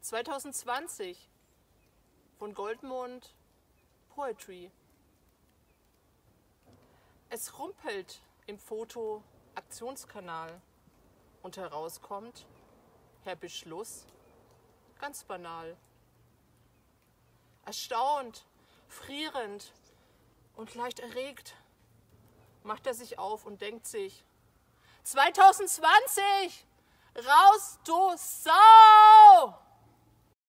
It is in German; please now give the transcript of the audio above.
2020 von Goldmond Poetry. Es rumpelt im Foto-Aktionskanal und herauskommt Herr Beschluss, ganz banal. Erstaunt, frierend und leicht erregt macht er sich auf und denkt sich: 2020, raus du Sau!